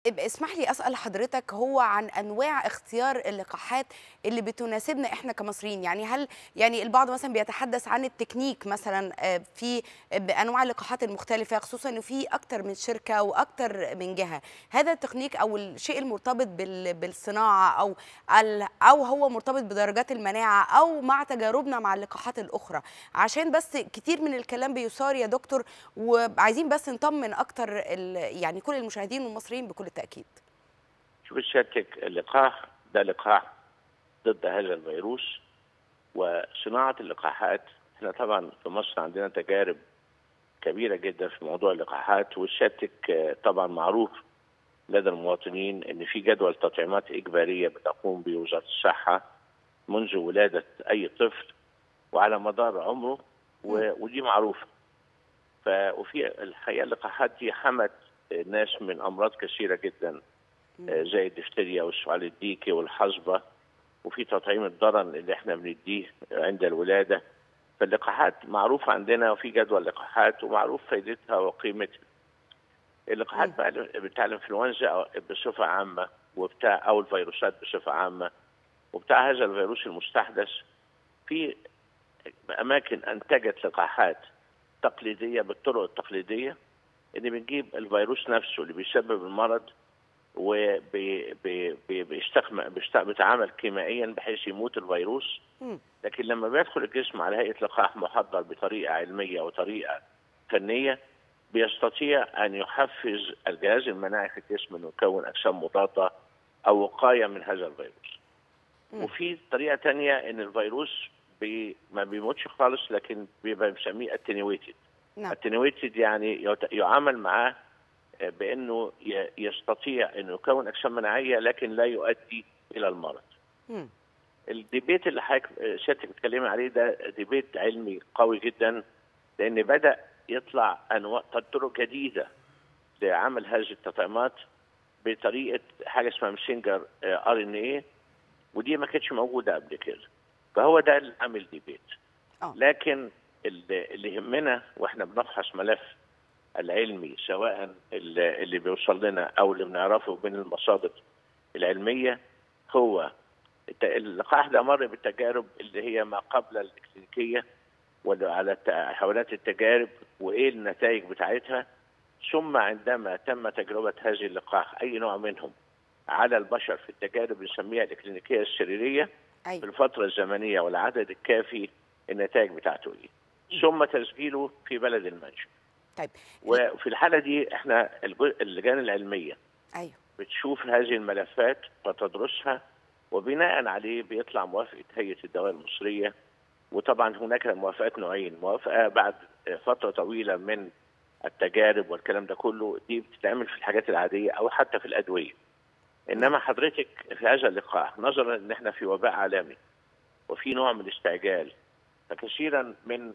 اسمح لي أسأل حضرتك هو عن أنواع اختيار اللقاحات اللي بتناسبنا إحنا كمصريين، يعني هل يعني البعض مثلا بيتحدث عن التكنيك مثلا في بأنواع اللقاحات المختلفة، خصوصا إنه في أكتر من شركة وأكتر من جهة. هذا التكنيك أو الشيء المرتبط بالصناعة أو هو مرتبط بدرجات المناعة أو مع تجاربنا مع اللقاحات الأخرى، عشان بس كتير من الكلام بيثار يا دكتور، وعايزين بس نطمن أكتر يعني كل المشاهدين والمصريين بكل تأكيد. شوف سيادتك، اللقاح ده لقاح ضد هذا الفيروس، وصناعة اللقاحات احنا طبعا في مصر عندنا تجارب كبيرة جدا في موضوع اللقاحات، وسيادتك طبعا معروف لدى المواطنين ان في جدول تطعيمات إجبارية بتقوم به وزارة الصحة منذ ولادة أي طفل وعلى مدار عمره، ودي معروفة. وفي الحقيقة اللقاحات دي حمت الناس من أمراض كثيرة جدا زي الدفتريا والسعال الديكي والحصبة، وفي تطعيم الضرن اللي احنا بنديه عند الولادة. فاللقاحات معروفة عندنا وفي جدول لقاحات ومعروف فائدتها وقيمتها. اللقاحات بقى بتاع الانفلونزا بصفة عامة أو الفيروسات بصفة عامة وبتاع هذا الفيروس المستحدث، في أماكن أنتجت لقاحات تقليدية بالطرق التقليدية، إن بنجيب الفيروس نفسه اللي بيسبب المرض بيتعامل كيميائيا بحيث يموت الفيروس، لكن لما بيدخل الجسم على هيئة لقاح محضر بطريقة علمية وطريقة فنية بيستطيع أن يحفز الجهاز المناعي في الجسم أنه يكون أجسام مضادة أو وقاية من هذا الفيروس. وفي طريقة تانية أن الفيروس ما بيموتش خالص، لكن بيبقى بنسميه اتنيويتد. اتنيويتد يعني يعامل معاه بأنه يستطيع أنه يكون أجسام مناعية لكن لا يؤدي إلى المرض. الديبيت اللي سيادتك بتتكلمي عليه ده ديبيت علمي قوي جدا، لأن بدأ يطلع أنواع طرق جديدة لعمل هذه التطعيمات بطريقة حاجة اسمها ماسنجر RNA، ودي ما كانتش موجودة قبل كده. فهو ده اللي عامل ديبيت. لكن اللي يهمنا واحنا بنفحص ملف العلمي، سواء اللي بيوصل لنا او اللي بنعرفه من المصادر العلميه، هو اللقاح ده مر بالتجارب اللي هي ما قبل الاكلينيكيه وعلى حيوانات التجارب وايه النتائج بتاعتها، ثم عندما تم تجربه هذه اللقاح اي نوع منهم على البشر في التجارب بنسميها الاكلينيكيه السريريه في الفتره الزمنيه والعدد الكافي، النتائج بتاعته ايه، ثم تسجيله في بلد المنشأ. طيب، وفي الحالة دي احنا اللجان العلمية بتشوف هذه الملفات وتدرسها، وبناء عليه بيطلع موافقة هيئة الدواء المصرية. وطبعا هناك موافقات نوعين، موافقة بعد فترة طويلة من التجارب والكلام ده كله، دي بتتعمل في الحاجات العادية أو حتى في الأدوية. إنما حضرتك في هذا اللقاح نظرا إن احنا في وباء عالمي وفي نوع من الاستعجال، فكثيرا من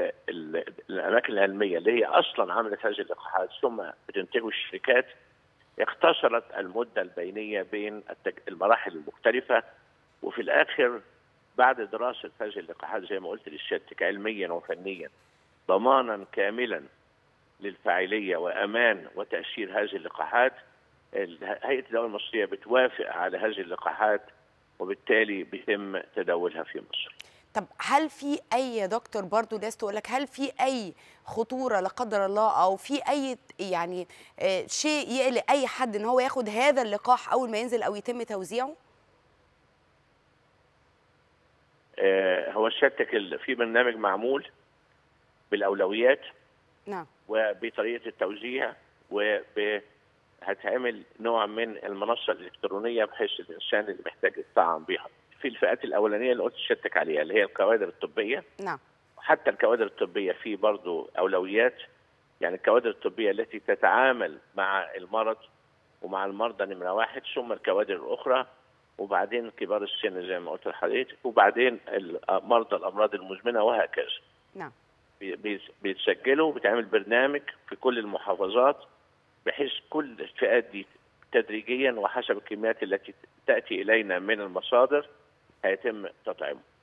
الاماكن العلميه اللي هي اصلا عملت هذه اللقاحات ثم بتنتجه الشركات اختصرت المده البينيه بين المراحل المختلفه، وفي الاخر بعد دراسه هذه اللقاحات زي ما قلت لسيادتك علميا وفنيا ضمانا كاملا للفاعليه وامان وتاثير هذه اللقاحات، هيئه الدواء المصريه بتوافق على هذه اللقاحات وبالتالي بيتم تداولها في مصر. طب هل في اي دكتور برضو ناس تقول لك هل في اي خطوره لا قدر الله او في اي يعني شيء يقلق اي حد ان هو ياخد هذا اللقاح اول ما ينزل او يتم توزيعه؟ هو سيادتك في برنامج معمول بالاولويات وبطريقه التوزيع، هتعمل نوع من المنصه الالكترونيه بحيث الانسان اللي محتاج يطعم بيها في الفئات الاولانيه اللي قلت لسيادتك عليها اللي هي الكوادر الطبيه. وحتى الكوادر الطبيه في برضه اولويات، يعني الكوادر الطبيه التي تتعامل مع المرض ومع المرضى نمره واحد، ثم الكوادر الاخرى، وبعدين كبار السن زي ما قلت لحضرتك، وبعدين مرضى الامراض المزمنه وهكذا. بيتسجلوا، بتعمل برنامج في كل المحافظات بحيث كل الفئات دي تدريجيا وحسب الكميات التي تأتي إلينا من المصادر هيتم تطعيمه.